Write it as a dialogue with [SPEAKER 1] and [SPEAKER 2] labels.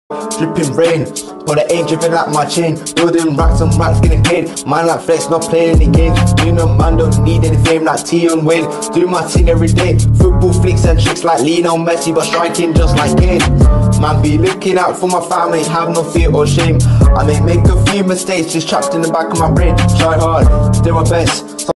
[SPEAKER 1] Dripping rain, but it ain't dripping like my chain. Building racks and racks getting paid. Man like flex, not playing any games. You know man don't need any fame like T and Wayne. Do my thing every day. Football flicks and tricks like Lionel Messi, but striking just like Kane. Man be looking out for my family, have no fear or shame. I may make a few mistakes, just trapped in the back of my brain. Try hard, do my best.